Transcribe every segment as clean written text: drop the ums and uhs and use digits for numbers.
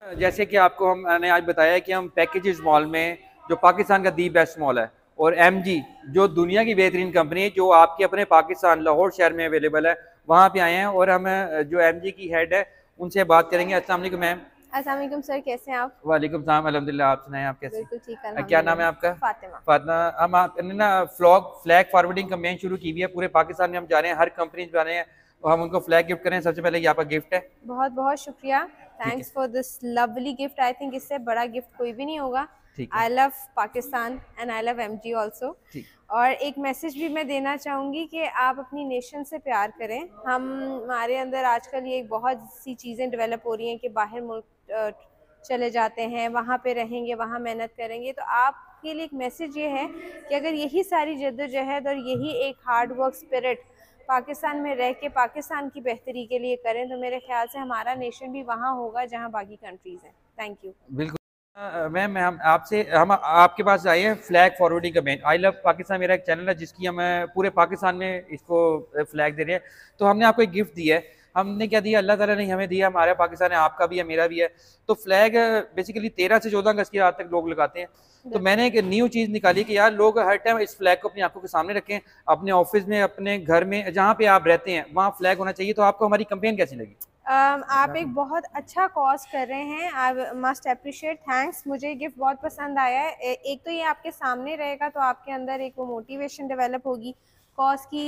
जैसे कि आपको मैंने आज बताया कि हम पैकेजेस मॉल में, जो पाकिस्तान का दी बेस्ट मॉल है, और एमजी जो दुनिया की बेहतरीन कंपनी है, जो आपके अपने पाकिस्तान लाहौर शहर में अवेलेबल है, वहाँ पे आए हैं। और हम जो एमजी की हेड है उनसे बात करेंगे। अस्सलाम वालेकुम मैम। अस्सलाम वालेकुम सर, कैसे हैं आप? वालेकुम सलाम, अल्हम्दुलिल्लाह। आप सुनाएं, आप कैसे बिल्कुल ठीक है, हैं? क्या नाम है अल्हम्दुलिल्लाह। आपका? फातिमा। फातिमा। हम आपने ना फ्लैग फॉरवर्डिंग कैंपेन शुरू की हुई है पूरे पाकिस्तान में। हम जा रहे हैं, हर कंपनी जा रहे हैं और हम उनको फ्लैग गिफ्ट करें। सबसे पहले ये आपका गिफ्ट है। बहुत बहुत शुक्रिया। ठीक है। Thanks for this lovely gift. I think इससे बड़ा गिफ्ट कोई भी नहीं होगा। ठीक है। I love Pakistan and I love MG also. ठीक। और एक मैसेज भी मैं देना चाहूँगी कि आप अपनी नेशन से प्यार करें। हमारे अंदर आजकल ये बहुत सी चीज़ें डेवलप हो रही हैं कि बाहर मुल्क चले जाते हैं, वहाँ पे रहेंगे, वहाँ मेहनत करेंगे। तो आपके लिए एक मैसेज ये है कि अगर यही सारी जद्दोजहद और यही एक हार्ड वर्क स्पिरिट पाकिस्तान में रह के पाकिस्तान की बेहतरी के लिए करें, तो मेरे ख्याल से हमारा नेशन भी वहाँ होगा जहाँ बाकी कंट्रीज़ हैं। Thank you. बिल्कुल। मैम हम आपके पास आए हैं flag forwarding campaign. I love Pakistan मेरा एक चैनल है जिसकी हम पूरे पाकिस्तान में इसको फ्लैग दे रहे हैं। तो हमने आपको एक गिफ्ट दिया है। हमने क्या दिया, अल्लाह ताला ने हमें दिया। हमारा पाकिस्तान है, आपका भी है, मेरा भी है। तो फ्लैग बेसिकली 13 से 14 अगस्त की रात तक लोग लगाते हैं। तो मैंने एक न्यू चीज़ निकाली कि यार लोग हर टाइम इस फ्लैग को अपनी आंखों के सामने रखें। अपने ऑफिस में, अपने घर में, जहाँ पे आप रहते हैं वहाँ फ्लैग होना चाहिए। तो आपको हमारी कैंपेन कैसी लगी? आप एक बहुत अच्छा कॉज कर रहे हैं। I must appreciate, thanks. मुझे गिफ्ट बहुत पसंद आया है। एक तो ये आपके सामने रहेगा तो आपके अंदर एक वो मोटिवेशन डेवलप होगी कॉज की।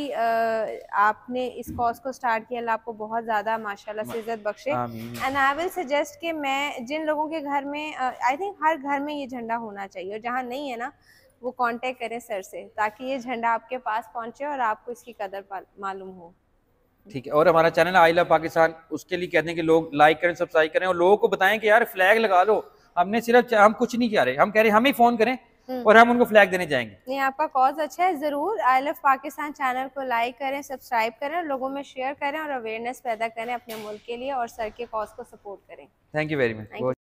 आपने इस कॉज को स्टार्ट किया, अल्लाह आपको बहुत ज़्यादा माशाल्लाह से इज़्ज़त बख्शे। आमीन। एंड आई विल सजेस्ट कि मैं जिन लोगों के घर में आई थिंक हर घर में ये झंडा होना चाहिए, और जहाँ नहीं है ना वो कांटेक्ट करें सर से, ताकि ये झंडा आपके पास पहुँचे और आपको इसकी कदर मालूम हो। ठीक है। और हमारा चैनल आई लव पाकिस्तान, उसके लिए कहते हैं कि लोग लाइक करें, सब्सक्राइब करें और लोगों को बताएं कि यार फ्लैग लगा लो। हमने सिर्फ, हम कुछ नहीं कह रहे, हम कह रहे हैं हमें फ़ोन करें हम्म। और हम उनको फ्लैग देने जाएंगे। नहीं, आपका कॉज अच्छा है। ज़रूर आई लव पाकिस्तान चैनल को लाइक करें, सब्सक्राइब करें और लोगों में शेयर करें और अवेयरनेस पैदा करें अपने मुल्क के लिए, और सर के कॉज को सपोर्ट करें। Thank you very thank you. Much.